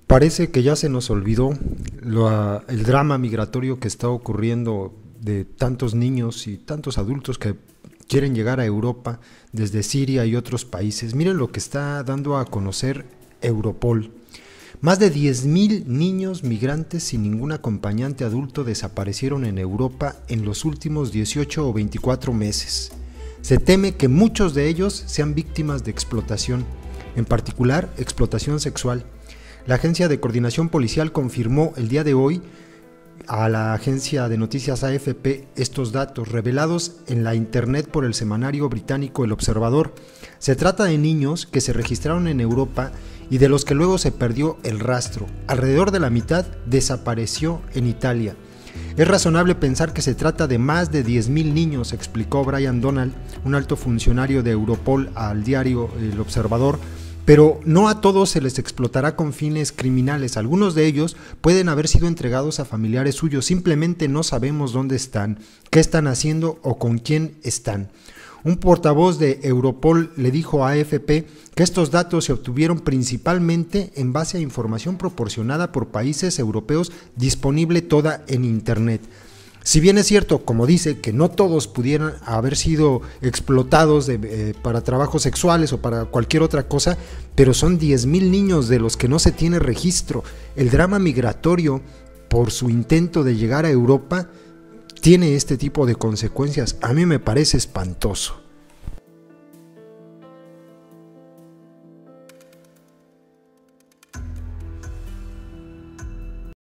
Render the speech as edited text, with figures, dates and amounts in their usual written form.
Parece que ya se nos olvidó el drama migratorio que está ocurriendo de tantos niños y tantos adultos que quieren llegar a Europa desde Siria y otros países. Miren lo que está dando a conocer Europol. Más de 10,000 niños migrantes sin ningún acompañante adulto desaparecieron en Europa en los últimos 18 o 24 meses. Se teme que muchos de ellos sean víctimas de explotación, en particular explotación sexual. La Agencia de Coordinación Policial confirmó el día de hoy a la agencia de noticias AFP estos datos revelados en la internet por el semanario británico El Observador. Se trata de niños que se registraron en Europa y de los que luego se perdió el rastro. Alrededor de la mitad desapareció en Italia. Es razonable pensar que se trata de más de 10,000 niños, explicó Brian Donald, un alto funcionario de Europol al diario El Observador. Pero no a todos se les explotará con fines criminales. Algunos de ellos pueden haber sido entregados a familiares suyos. Simplemente no sabemos dónde están, qué están haciendo o con quién están. Un portavoz de Europol le dijo a AFP que estos datos se obtuvieron principalmente en base a información proporcionada por países europeos disponible toda en Internet. Si bien es cierto, como dice, que no todos pudieran haber sido explotados para trabajos sexuales o para cualquier otra cosa, pero son 10,000 niños de los que no se tiene registro. El drama migratorio, por su intento de llegar a Europa, tiene este tipo de consecuencias. A mí me parece espantoso.